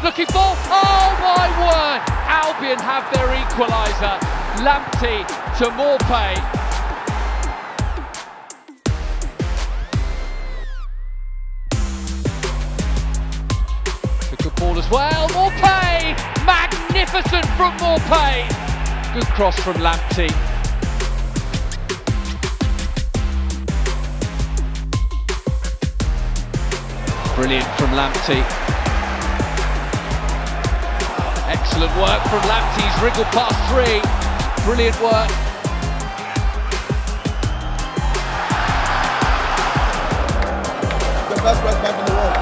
Good looking ball. Oh my word! Albion have their equaliser. Lamptey to Morpay. Good ball as well. Morpay! Magnificent from Morpay. Good cross from Lamptey. Brilliant from Lamptey. Excellent work from Lamptey. He's wriggled past three. Brilliant work. The best right back in the world.